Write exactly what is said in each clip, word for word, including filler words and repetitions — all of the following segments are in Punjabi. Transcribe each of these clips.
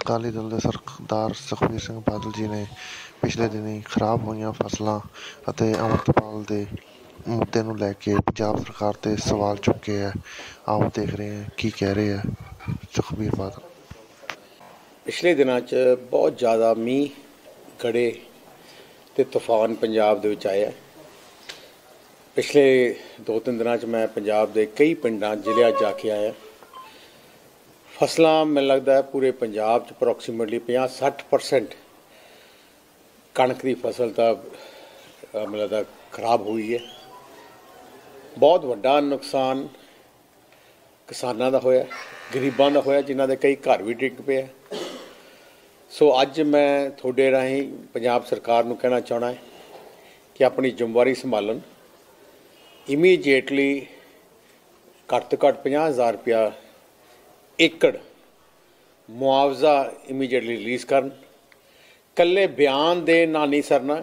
ਅਕਾਲੀ ਦਲ ਦੇ ਸਰਦਾਰ ਸੁਖਬੀਰ ਸਿੰਘ ਬਾਦਲ ਜੀ ਨੇ ਪਿਛਲੇ ਦਿਨੀ ਖਰਾਬ ਹੋਈਆਂ ਫਸਲਾਂ ਅਤੇ ਅੰਮ੍ਰਿਤਪਾਲ ਦੇ ਮੁੱਦੇ ਨੂੰ ਲੈ ਕੇ ਪੰਜਾਬ ਸਰਕਾਰ 'ਤੇ ਸਵਾਲ ਚੁੱਕੇ ਹੈ। ਆਓ ਦੇਖ ਰਹੇ ਹਾਂ ਕੀ ਕਹਿ ਰਹੇ ਹੈ ਸੁਖਬੀਰ ਬਾਦਲ। ਪਿਛਲੇ ਦਿਨਾਂ 'ਚ ਬਹੁਤ ਜ਼ਿਆਦਾ ਮੀਂਹ ਗੜੇ ਅਤੇ ਤੂਫਾਨ ਪੰਜਾਬ ਦੇ ਵਿੱਚ ਆਏ ਹੈ। ਪਿਛਲੇ ਦੋ ਤਿੰਨ ਦਿਨਾਂ 'ਚ ਮੈਂ ਪੰਜਾਬ ਦੇ ਕਈ ਪਿੰਡਾਂ ਜ਼ਿਲ੍ਹਿਆਂ ਜਾ ਕੇ ਆਇਆ। ਫਸਲਾਂ ਮੈਨੂੰ ਲੱਗਦਾ ਹੈ ਪੂਰੇ ਪੰਜਾਬ 'ਚ ਅਪਰੋਕਸੀਮੇਟਲੀ ਪੰਜਾਹ ਸੱਠ ਪਰਸੈਂਟ ਕਣਕ ਦੀ ਫਸਲ ਤਾਂ ਮੈਨੂੰ ਲੱਗਦਾ ਖਰਾਬ ਹੋਈ ਹੈ। ਬਹੁਤ ਵੱਡਾ ਨੁਕਸਾਨ ਕਿਸਾਨਾਂ ਦਾ ਹੋਇਆ, ਗਰੀਬਾਂ ਦਾ ਹੋਇਆ, ਜਿਨ੍ਹਾਂ ਦੇ ਕਈ ਘਰ ਵੀ ਡਿੱਗ ਪਏ। ਸੋ ਅੱਜ ਮੈਂ ਤੁਹਾਡੇ ਰਾਹੀਂ ਪੰਜਾਬ ਸਰਕਾਰ ਨੂੰ ਕਹਿਣਾ ਚਾਹੁੰਦਾ ਕਿ ਆਪਣੀ ਜ਼ਿੰਮੇਵਾਰੀ ਸੰਭਾਲਣ, ਇਮੀਡੀਏਟਲੀ ਘੱਟ ਤੋਂ ਘੱਟ ਪੰਜਾਹ ਹਜ਼ਾਰ ਰੁਪਇਆ ਏਕੜ ਮੁਆਵਜ਼ਾ ਇਮੀਡੀਏਟਲੀ ਰਿਲੀਜ਼ ਕਰਨ। ਇਕੱਲੇ ਬਿਆਨ ਦੇ ਨਾਲ ਨਹੀਂ ਸਰਨਾ।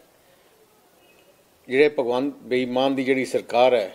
ਜਿਹੜੇ ਭਗਵੰਤ ਬੇਈਮਾਨ ਦੀ ਜਿਹੜੀ ਸਰਕਾਰ ਹੈ,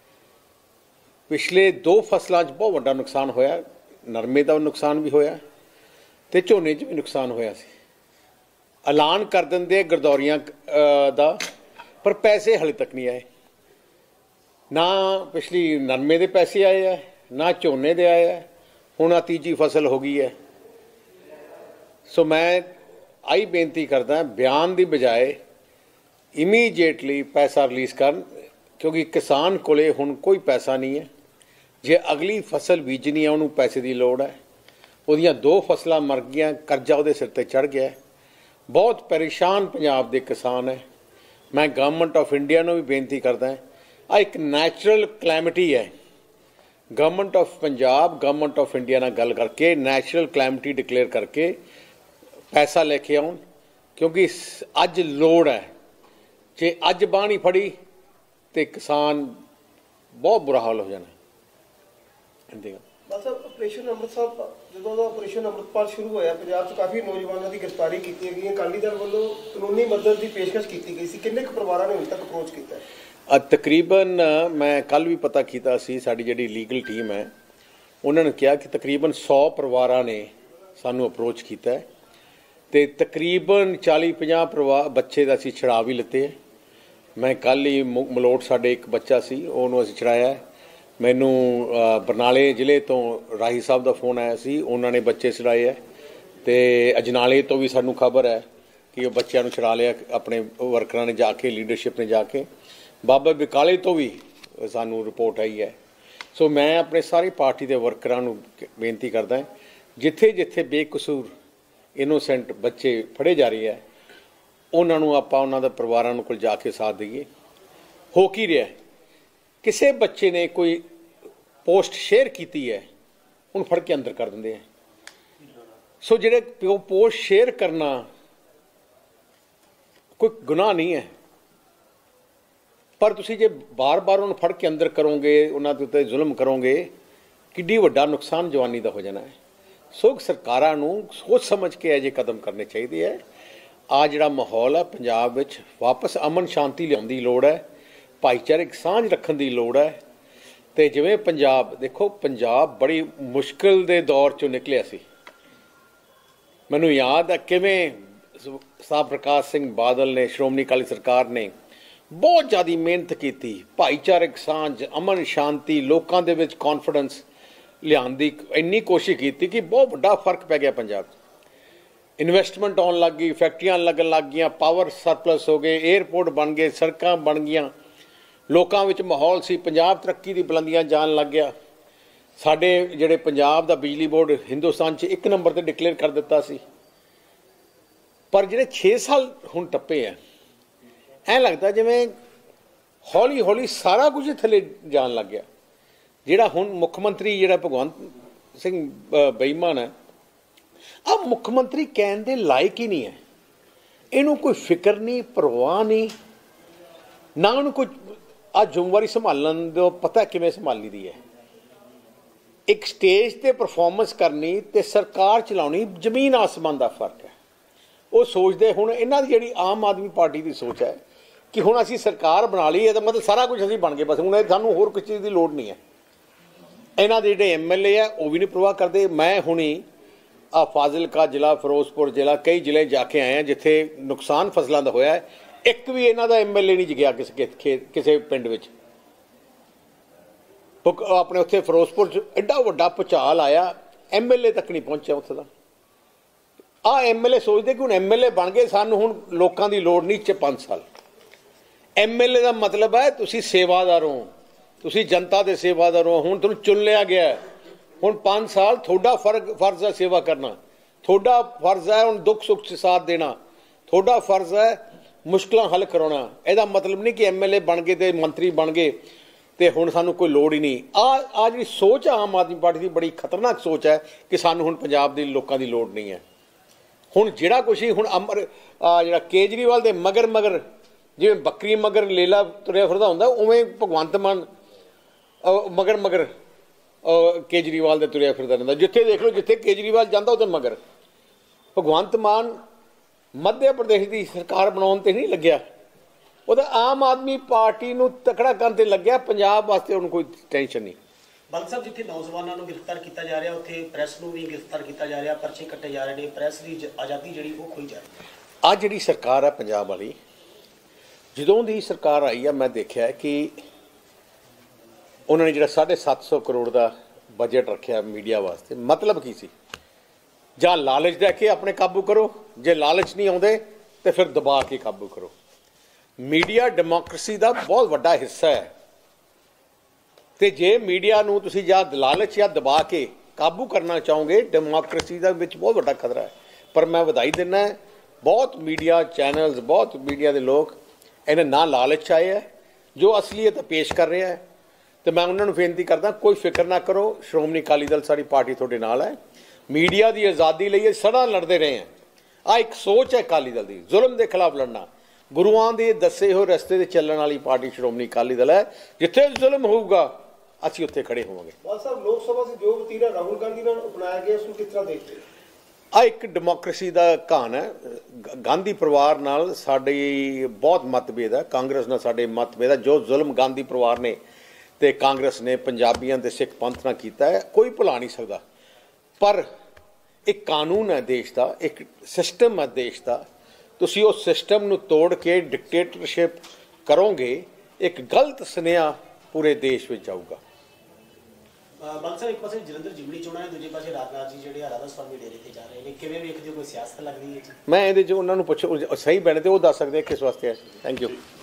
ਪਿਛਲੇ ਦੋ ਫਸਲਾਂ 'ਚ ਬਹੁਤ ਵੱਡਾ ਨੁਕਸਾਨ ਹੋਇਆ। ਨਰਮੇ ਦਾ ਨੁਕਸਾਨ ਵੀ ਹੋਇਆ ਅਤੇ ਝੋਨੇ 'ਚ ਵੀ ਨੁਕਸਾਨ ਹੋਇਆ ਸੀ। ਐਲਾਨ ਕਰ ਦਿੰਦੇ ਗਰਦੌਰੀਆਂ ਦਾ, ਪਰ ਪੈਸੇ ਹਾਲੇ ਤੱਕ ਨਹੀਂ ਆਏ। ਨਾ ਪਿਛਲੀ ਨਰਮੇ ਦੇ ਪੈਸੇ ਆਏ ਹੈ, ਨਾ ਝੋਨੇ ਦੇ ਆਏ ਹੈ। ਹੁਣ ਆ ਤੀਜੀ ਫਸਲ ਹੋ ਗਈ ਹੈ। ਸੋ ਮੈਂ ਆਹੀ ਬੇਨਤੀ ਕਰਦਾ, ਬਿਆਨ ਦੀ ਬਜਾਏ ਇਮੀਡੀਏਟਲੀ ਪੈਸਾ ਰਿਲੀਜ਼ ਕਰਨ, ਕਿਉਂਕਿ ਕਿਸਾਨ ਕੋਲੇ ਹੁਣ ਕੋਈ ਪੈਸਾ ਨਹੀਂ ਹੈ। ਜੇ ਅਗਲੀ ਫਸਲ ਬੀਜਣੀ ਹੈ ਉਹਨੂੰ ਪੈਸੇ ਦੀ ਲੋੜ ਹੈ। ਉਹਦੀਆਂ ਦੋ ਫਸਲਾਂ ਮਰ ਗਈਆਂ, ਕਰਜ਼ਾ ਉਹਦੇ ਸਿਰ 'ਤੇ ਚੜ੍ਹ ਗਿਆ। ਬਹੁਤ ਪਰੇਸ਼ਾਨ ਪੰਜਾਬ ਦੇ ਕਿਸਾਨ ਹੈ। ਮੈਂ ਗਵਰਨਮੈਂਟ ਆਫ ਇੰਡੀਆ ਨੂੰ ਵੀ ਬੇਨਤੀ ਕਰਦਾ, ਆ ਇੱਕ ਨੈਚੁਰਲ ਕਲੈਮਿਟੀ ਹੈ। Government of Punjab government of India ਨਾਲ ਗੱਲ ਕਰਕੇ ਨੈਚੁਰਲ ਕਲੈਮਿਟੀ ਡਿਕਲੇਅਰ ਕਰਕੇ ਪੈਸਾ ਲੈ ਕੇ ਆਉਣ, ਕਿਉਂਕਿ ਅੱਜ ਲੋੜ ਹੈ। ਜੇ ਅੱਜ ਬਾਂਹ ਨਹੀਂ ਫੜੀ ਤੇ ਕਿਸਾਨ ਬਹੁਤ ਬੁਰਾ ਹਾਲ ਹੋ ਜਾਣਾ। ਬਸ ਆਪਰੇਸ਼ਨ ਅੰਮ੍ਰਿਤ ਸਾਹਿਬ, ਜਦੋਂ ਦਾ ਆਪਰੇਸ਼ਨ ਅੰਮ੍ਰਿਤਪਾਲ ਸ਼ੁਰੂ ਹੋਇਆ, ਪੰਜਾਬ 'ਚ ਕਾਫੀ ਨੌਜਵਾਨਾਂ ਦੀ ਗ੍ਰਿਫਤਾਰੀ ਕੀਤੀ ਗਈ। ਅਕਾਲੀ ਦਲ ਵੱਲੋਂ ਕਾਨੂੰਨੀ ਮਦਦ ਦੀ ਪੇਸ਼ਕਸ਼ ਕੀਤੀ ਗਈ ਸੀ। ਕਿੰਨੇ ਕੁ ਪਰਿਵਾਰਾਂ ਨੇ ਹੁਣ ਤੱਕ ਅਪਰੋਚ ਕੀਤਾ? ਤਕਰੀਬਨ ਮੈਂ ਕੱਲ੍ਹ ਵੀ ਪਤਾ ਕੀਤਾ ਸੀ, ਸਾਡੀ ਜਿਹੜੀ ਲੀਗਲ ਟੀਮ ਹੈ ਉਹਨਾਂ ਨੇ ਕਿਹਾ ਕਿ ਤਕਰੀਬਨ ਸੌ ਪਰਿਵਾਰਾਂ ਨੇ ਸਾਨੂੰ ਅਪਰੋਚ ਕੀਤਾ ਹੈ ਅਤੇ ਤਕਰੀਬਨ ਚਾਲੀ ਪੰਜਾਹ ਪਰਿਵਾਰ ਬੱਚੇ ਦਾ ਅਸੀਂ ਛੁਡਾ ਵੀ ਲਿੱਤੇ ਹੈ। ਮੈਂ ਕੱਲ੍ਹ ਹੀ ਮਲੋਟ ਸਾਡੇ ਇੱਕ ਬੱਚਾ ਸੀ, ਉਹਨੂੰ ਅਸੀਂ ਛੁਡਾਇਆ। ਮੈਨੂੰ ਬਰਨਾਲੇ ਜ਼ਿਲ੍ਹੇ ਤੋਂ ਰਾਹੀ ਸਾਹਿਬ ਦਾ ਫੋਨ ਆਇਆ ਸੀ, ਉਹਨਾਂ ਨੇ ਬੱਚੇ ਛੁਡਾਏ ਹੈ। ਅਤੇ ਅਜਨਾਲੇ ਤੋਂ ਵੀ ਸਾਨੂੰ ਖਬਰ ਹੈ ਕਿ ਉਹ ਬੱਚਿਆਂ ਨੂੰ ਛੁਡਾ ਲਿਆ ਆਪਣੇ ਵਰਕਰਾਂ ਨੇ ਜਾ ਕੇ, ਲੀਡਰਸ਼ਿਪ ਨੇ ਜਾ ਕੇ। ਬਾਬਾ ਬਕਾਲੇ ਤੋਂ ਵੀ ਸਾਨੂੰ ਰਿਪੋਰਟ ਆਈ ਹੈ। ਸੋ ਮੈਂ ਆਪਣੇ ਸਾਰੀ ਪਾਰਟੀ ਦੇ ਵਰਕਰਾਂ ਨੂੰ ਬੇਨਤੀ ਕਰਦਾ, ਜਿੱਥੇ ਜਿੱਥੇ ਬੇਕਸੂਰ ਇਨੋਸੈਂਟ ਬੱਚੇ ਫੜੇ ਜਾ ਰਹੇ ਹੈ, ਉਹਨਾਂ ਨੂੰ ਆਪਾਂ ਉਹਨਾਂ ਦੇ ਪਰਿਵਾਰਾਂ ਨੂੰ ਕੋਲ ਜਾ ਕੇ ਸਾਥ ਦੇਈਏ। ਹੋ ਕੀ ਰਿਹਾ, ਕਿਸੇ ਬੱਚੇ ਨੇ ਕੋਈ ਪੋਸਟ ਸ਼ੇਅਰ ਕੀਤੀ ਹੈ, ਉਹਨੂੰ ਫੜ ਕੇ ਅੰਦਰ ਕਰ ਦਿੰਦੇ ਹੈ। ਸੋ ਜਿਹੜੇ ਪਿਓ ਪੋਸਟ ਸ਼ੇਅਰ ਕਰਨਾ ਕੋਈ ਗੁਨਾਹ ਨਹੀਂ ਹੈ, ਪਰ ਤੁਸੀਂ ਜੇ ਬਾਰ ਬਾਰ ਉਹਨੂੰ ਫੜ ਕੇ ਅੰਦਰ ਕਰੋਗੇ, ਉਹਨਾਂ ਦੇ ਉੱਤੇ ਜ਼ੁਲਮ ਕਰੋਗੇ, ਕਿੱਡੀ ਵੱਡਾ ਨੁਕਸਾਨ ਜਵਾਨੀ ਦਾ ਹੋ ਜਾਣਾ ਹੈ। ਸੋ ਸਰਕਾਰਾਂ ਨੂੰ ਸੋਚ ਸਮਝ ਕੇ ਇਹ ਜਿਹੇ ਕਦਮ ਕਰਨੇ ਚਾਹੀਦੇ ਹੈ। ਆ ਜਿਹੜਾ ਮਾਹੌਲ ਹੈ ਪੰਜਾਬ ਵਿੱਚ, ਵਾਪਸ ਅਮਨ ਸ਼ਾਂਤੀ ਲਿਆਉਣ ਦੀ ਲੋੜ ਹੈ, ਭਾਈਚਾਰਕ ਸਾਂਝ ਰੱਖਣ ਦੀ ਲੋੜ ਹੈ। ਅਤੇ ਜਿਵੇਂ ਪੰਜਾਬ ਦੇਖੋ, ਪੰਜਾਬ ਬੜੀ ਮੁਸ਼ਕਿਲ ਦੇ ਦੌਰ 'ਚੋਂ ਨਿਕਲਿਆ ਸੀ। ਮੈਨੂੰ ਯਾਦ ਹੈ ਕਿਵੇਂ ਸਾਹਿਬ ਪ੍ਰਕਾਸ਼ ਸਿੰਘ ਬਾਦਲ ਨੇ, ਸ਼੍ਰੋਮਣੀ ਅਕਾਲੀ ਸਰਕਾਰ ਨੇ ਬਹੁਤ ਜ਼ਿਆਦਾ ਮਿਹਨਤ ਕੀਤੀ, ਭਾਈਚਾਰਕ ਸਾਂਝ, ਅਮਨ ਸ਼ਾਂਤੀ, ਲੋਕਾਂ ਦੇ ਵਿੱਚ ਕੌਨਫੀਡੈਂਸ ਲਿਆਉਣ ਦੀ ਇੰਨੀ ਕੋਸ਼ਿਸ਼ ਕੀਤੀ ਕਿ ਬਹੁਤ ਵੱਡਾ ਫਰਕ ਪੈ ਗਿਆ ਪੰਜਾਬ 'ਚ। ਇਨਵੈਸਟਮੈਂਟ ਆਉਣ ਲੱਗ ਗਈ, ਫੈਕਟਰੀਆਂ ਲੱਗਣ ਲੱਗ ਗਈਆਂ, ਪਾਵਰ ਸਰਪਲਸ ਹੋ ਗਏ, ਏਅਰਪੋਰਟ ਬਣ ਗਏ, ਸੜਕਾਂ ਬਣ ਗਈਆਂ, ਲੋਕਾਂ ਵਿੱਚ ਮਾਹੌਲ ਸੀ, ਪੰਜਾਬ ਤਰੱਕੀ ਦੀ ਬੁਲੰਦੀਆਂ ਜਾਣ ਲੱਗ ਗਿਆ। ਸਾਡੇ ਜਿਹੜੇ ਪੰਜਾਬ ਦਾ ਬਿਜਲੀ ਬੋਰਡ ਹਿੰਦੁਸਤਾਨ 'ਚ ਇੱਕ ਨੰਬਰ 'ਤੇ ਡਿਕਲੇਅਰ ਕਰ ਦਿੱਤਾ ਸੀ। ਪਰ ਜਿਹੜੇ ਛੇ ਸਾਲ ਹੁਣ ਟੱਪੇ ਆ, ਐਂ ਲੱਗਦਾ ਜਿਵੇਂ ਹੌਲੀ ਹੌਲੀ ਸਾਰਾ ਕੁਝ ਥੱਲੇ ਜਾਣ ਲੱਗ ਗਿਆ। ਜਿਹੜਾ ਹੁਣ ਮੁੱਖ ਮੰਤਰੀ ਜਿਹੜਾ ਭਗਵੰਤ ਸਿੰਘ ਬੇਈਮਾਨ ਹੈ, ਆ ਮੁੱਖ ਮੰਤਰੀ ਕਹਿਣ ਦੇ ਲਾਇਕ ਹੀ ਨਹੀਂ ਹੈ। ਇਹਨੂੰ ਕੋਈ ਫਿਕਰ ਨਹੀਂ, ਪਰਵਾਹ ਨਹੀਂ, ਨਾ ਉਹਨੂੰ ਕੋਈ ਆ ਜ਼ਿੰਮੇਵਾਰੀ ਸੰਭਾਲਣ ਦਾ ਪਤਾ ਕਿਵੇਂ ਸੰਭਾਲੀ ਦੀ ਹੈ। ਇੱਕ ਸਟੇਜ 'ਤੇ ਪਰਫਾਰਮੈਂਸ ਕਰਨੀ ਅਤੇ ਸਰਕਾਰ ਚਲਾਉਣੀ ਜ਼ਮੀਨ ਆਸਮਾਨ ਦਾ ਫਰਕ ਹੈ। ਉਹ ਸੋਚਦੇ ਹੁਣ ਇਹਨਾਂ ਦੀ ਜਿਹੜੀ ਆਮ ਆਦਮੀ ਪਾਰਟੀ ਦੀ ਸੋਚ ਹੈ ਕਿ ਹੁਣ ਅਸੀਂ ਸਰਕਾਰ ਬਣਾ ਲਈ ਹੈ ਤਾਂ ਮਤਲਬ ਸਾਰਾ ਕੁਝ ਅਸੀਂ ਬਣ ਗਏ, ਬਸ ਹੁਣ ਸਾਨੂੰ ਹੋਰ ਕਿਸੇ ਚੀਜ਼ ਦੀ ਲੋੜ ਨਹੀਂ ਹੈ। ਇਹਨਾਂ ਦੇ ਜਿਹੜੇ ਐਮ ਐਲ ਏ ਆ ਉਹ ਵੀ ਨਹੀਂ ਪ੍ਰਵਾਹ ਕਰਦੇ। ਮੈਂ ਹੁਣੀ ਆ ਫਾਜ਼ਿਲਕਾ ਜ਼ਿਲ੍ਹਾ, ਫਿਰੋਜ਼ਪੁਰ ਜ਼ਿਲ੍ਹਾ, ਕਈ ਜ਼ਿਲ੍ਹੇ ਜਾ ਕੇ ਆਏ ਆ ਜਿੱਥੇ ਨੁਕਸਾਨ ਫਸਲਾਂ ਦਾ ਹੋਇਆ ਹੈ। ਇੱਕ ਵੀ ਇਹਨਾਂ ਦਾ ਐਮਐਲਏ ਨਹੀਂ ਗਿਆ ਕਿਸੇ ਖੇਤ ਕਿਸੇ ਪਿੰਡ ਵਿੱਚ। ਆਪਣੇ ਉੱਥੇ ਫਿਰੋਜ਼ਪੁਰ 'ਚ ਐਡਾ ਵੱਡਾ ਭੁਚਾਲ ਆਇਆ, ਐਮਐਲਏ ਤੱਕ ਨਹੀਂ ਪਹੁੰਚਿਆ ਉੱਥੇ ਦਾ। ਆ ਐਮਐਲਏ ਸੋਚਦੇ ਕਿ ਹੁਣ ਐਮਐਲਏ ਬਣ ਗਏ, ਸਾਨੂੰ ਹੁਣ ਲੋਕਾਂ ਦੀ ਲੋੜ ਨਹੀਂ ਚ ਪੰਜ ਸਾਲ। ਐਮਐਲਏ ਦਾ ਮਤਲਬ ਹੈ ਤੁਸੀਂ ਸੇਵਾਦਾਰ ਹੋ, ਤੁਸੀਂ ਜਨਤਾ ਦੇ ਸੇਵਾਦਾਰ ਹੋ। ਹੁਣ ਤੁਹਾਨੂੰ ਚੁਣ ਲਿਆ ਗਿਆ, ਹੁਣ ਪੰਜ ਸਾਲ ਤੁਹਾਡਾ ਫਰਕ ਫਰਜ਼ ਹੈ ਸੇਵਾ ਕਰਨਾ, ਤੁਹਾਡਾ ਫਰਜ਼ ਹੈ ਹੁਣ ਦੁੱਖ ਸੁੱਖ 'ਚ ਸਾਥ ਦੇਣਾ, ਤੁਹਾਡਾ ਫਰਜ਼ ਹੈ ਮੁਸ਼ਕਲਾਂ ਹੱਲ ਕਰਾਉਣਾ। ਇਹਦਾ ਮਤਲਬ ਨਹੀਂ ਕਿ ਐਮਐਲਏ ਬਣ ਗਏ ਤੇ ਮੰਤਰੀ ਬਣ ਗਏ ਤੇ ਹੁਣ ਸਾਨੂੰ ਕੋਈ ਲੋੜ ਹੀ ਨਹੀਂ। ਆ ਆ ਜਿਹੜੀ ਸੋਚ ਆ ਆਮ ਆਦਮੀ ਪਾਰਟੀ ਦੀ ਬੜੀ ਖਤਰਨਾਕ ਸੋਚ ਹੈ ਕਿ ਸਾਨੂੰ ਹੁਣ ਪੰਜਾਬ ਦੇ ਲੋਕਾਂ ਦੀ ਲੋੜ ਨਹੀਂ ਹੈ। ਹੁਣ ਜਿਹੜਾ ਕੁਛ ਹੀ ਹੁਣ ਅਮਰ ਆ ਜਿਹੜਾ ਕੇਜਰੀਵਾਲ ਦੇ ਮਗਰ ਮਗਰ ਜਿਵੇਂ ਬੱਕਰੀ ਮਗਰ ਲੇਲਾ ਤੁਰਿਆ ਫਿਰਦਾ ਹੁੰਦਾ, ਉਵੇਂ ਭਗਵੰਤ ਮਾਨ ਮਗਰ ਮਗਰ ਕੇਜਰੀਵਾਲ ਦੇ ਤੁਰਿਆ ਫਿਰਦਾ ਰਹਿੰਦਾ। ਜਿੱਥੇ ਦੇਖ ਲਓ ਜਿੱਥੇ ਕੇਜਰੀਵਾਲ ਜਾਂਦਾ ਉਹਦੇ ਮਗਰ। ਭਗਵੰਤ ਮਾਨ ਮੱਧ ਪ੍ਰਦੇਸ਼ ਦੀ ਸਰਕਾਰ ਬਣਾਉਣ ਤੇ ਨਹੀਂ ਲੱਗਿਆ, ਉਹਦਾ ਆਮ ਆਦਮੀ ਪਾਰਟੀ ਨੂੰ ਤਕੜਾ ਕਰਨ ਤੇ ਲੱਗਿਆ। ਪੰਜਾਬ ਵਾਸਤੇ ਉਹਨੂੰ ਕੋਈ ਟੈਨਸ਼ਨ ਨਹੀਂ। ਬਲ ਸਾਹਿਬ, ਜਿੱਥੇ ਨੌਜਵਾਨਾਂ ਨੂੰ ਗ੍ਰਿਫਤਾਰ ਕੀਤਾ ਜਾ ਰਿਹਾ ਉੱਥੇ ਪ੍ਰੈਸ ਨੂੰ ਵੀ ਗ੍ਰਿਫਤਾਰ ਕੀਤਾ ਜਾ ਰਿਹਾ, ਪਰਚੇ ਕੱਟੇ ਜਾ ਰਹੇ ਨੇ, ਪ੍ਰੈਸ ਦੀ ਆਜ਼ਾਦੀ ਜਿਹੜੀ ਉਹ ਖੋਈ ਜਾ ਰਹੀ ਹੈ। ਆ ਜਿਹੜੀ ਸਰਕਾਰ ਹੈ ਪੰਜਾਬ ਵਾਲੀ, ਜਦੋਂ ਦੀ ਸਰਕਾਰ ਆਈ ਆ ਮੈਂ ਦੇਖਿਆ ਕਿ ਉਹਨਾਂ ਨੇ ਜਿਹੜਾ ਸਾਢੇ ਸੱਤ ਸੌ ਕਰੋੜ ਦਾ ਬਜਟ ਰੱਖਿਆ ਮੀਡੀਆ ਵਾਸਤੇ, ਮਤਲਬ ਕੀ ਸੀ? ਜਾਂ ਲਾਲਚ ਦੇ ਕੇ ਆਪਣੇ ਕਾਬੂ ਕਰੋ, ਜੇ ਲਾਲਚ ਨਹੀਂ ਆਉਂਦੇ ਤੇ ਫਿਰ ਦਬਾ ਕੇ ਕਾਬੂ ਕਰੋ। ਮੀਡੀਆ ਡੈਮੋਕ੍ਰੇਸੀ ਦਾ ਬਹੁਤ ਵੱਡਾ ਹਿੱਸਾ ਹੈ ਤੇ ਜੇ ਮੀਡੀਆ ਨੂੰ ਤੁਸੀਂ ਜਾਂ ਲਾਲਚ ਜਾਂ ਦਬਾ ਕੇ ਕਾਬੂ ਕਰਨਾ ਚਾਹੋਗੇ, ਡੈਮੋਕ੍ਰੇਸੀ ਦਾ ਵਿੱਚ ਬਹੁਤ ਵੱਡਾ ਖਤਰਾ ਹੈ। ਪਰ ਮੈਂ ਵਧਾਈ ਦਿੰਦਾ, ਬਹੁਤ ਮੀਡੀਆ ਚੈਨਲਸ, ਬਹੁਤ ਮੀਡੀਆ ਦੇ ਲੋਕ ਇਹਨਾਂ ਨਾ ਲਾਲਚ ਆਏ ਹੈ, ਜੋ ਅਸਲੀਅਤ ਪੇਸ਼ ਕਰ ਰਿਹਾ ਹੈ। ਤੇ ਮੈਂ ਉਹਨਾਂ ਨੂੰ ਬੇਨਤੀ ਕਰਦਾ, ਕੋਈ ਫਿਕਰ ਨਾ ਕਰੋ, ਸ਼੍ਰੋਮਣੀ ਅਕਾਲੀ ਦਲ ਸਾਡੀ ਪਾਰਟੀ ਤੁਹਾਡੇ ਨਾਲ ਹੈ। ਮੀਡੀਆ ਦੀ ਆਜ਼ਾਦੀ ਲਈ ਸਦਾ ਲੜਦੇ ਰਹੇ ਹਾਂ। ਆ ਇੱਕ ਸੋਚ ਹੈ ਅਕਾਲੀ ਦਲ ਦੀ, ਜ਼ੁਲਮ ਦੇ ਖਿਲਾਫ ਲੜਨਾ। ਗੁਰੂਆਂ ਦੇ ਦੱਸੇ ਹੋਏ ਰਸਤੇ ਤੇ ਚੱਲਣ ਵਾਲੀ ਪਾਰਟੀ ਸ਼੍ਰੋਮਣੀ ਅਕਾਲੀ ਦਲ ਹੈ। ਜਿੱਥੇ ਜ਼ੁਲਮ ਹੋਊਗਾ ਅਸੀਂ ਉੱਥੇ ਖੜੇ ਹੋਵਾਂਗੇ। ਬਾਲ ਸਾਹਿਬ, ਲੋਕ ਸਭਾ ਸੇ ਜੋ ਵਤੀਰਾ ਰਾਹੁਲ ਗਾਂਧੀ ਨਾਲ ਅਪਣਾਇਆ ਗਿਆ ਉਸ ਨੂੰ ਕਿਸ ਤਰ੍ਹਾਂ ਦੇਖਦੇ? ਆ ਇੱਕ ਡੈਮੋਕ੍ਰੇਸੀ ਦਾ ਕਹਾਣ ਹੈ। ਗਾਂਧੀ ਪਰਿਵਾਰ ਨਾਲ ਸਾਡੀ ਬਹੁਤ ਮਤਭੇਦ ਹੈ, ਕਾਂਗਰਸ ਨਾਲ ਸਾਡੇ ਮਤਭੇਦ ਹੈ। ਜੋ ਜ਼ੁਲਮ ਗਾਂਧੀ ਪਰਿਵਾਰ ਨੇ ਤੇ ਕਾਂਗਰਸ ਨੇ ਪੰਜਾਬੀਆਂ ਤੇ ਸਿੱਖ ਪੰਥ ਨਾਲ ਕੀਤਾ ਹੈ, ਕੋਈ ਭੁਲਾ ਨਹੀਂ ਸਕਦਾ। ਪਰ ਇੱਕ ਕਾਨੂੰਨ ਹੈ ਦੇਸ਼ ਦਾ, ਇੱਕ ਸਿਸਟਮ ਹੈ ਦੇਸ਼ ਦਾ। ਤੁਸੀਂ ਉਸ ਸਿਸਟਮ ਨੂੰ ਤੋੜ ਕੇ ਡਿਕਟੇਟਰਸ਼ਿਪ ਕਰੋਗੇ, ਇੱਕ ਗਲਤ ਸੁਨੇਹਾ ਪੂਰੇ ਦੇਸ਼ ਵਿੱਚ ਜਾਊਗਾ। ਬਲ ਸਾਹਿਬ, ਇੱਕ ਪਾਸੇ ਜਲੰਧਰ ਜਿਮਨੀ ਚੋਣਾਂ ਹੈ, ਦੂਜੇ ਪਾਸੇ ਰਾਜਨਾਥ ਜੀ ਜਿਹੜੇ ਰਾਧਾ ਸਵਾਮੀ ਡੇਰੇ ਤੇ ਜਾ ਰਹੇ ਨੇ, ਕਿਵੇਂ ਵੇਖਦੇ ਹੋ? ਕੋਈ ਸਿਆਸਤ ਲੱਗਦੀ ਹੈ? ਮੈਂ ਇਹਦੇ 'ਚ ਉਹਨਾਂ ਨੂੰ ਪੁੱਛੋ, ਸਹੀ ਬਣੇ ਤੇ ਉਹ ਦੱਸ ਸਕਦੇ ਕਿਸ ਵਾਸਤੇ ਹੈ। Thank you.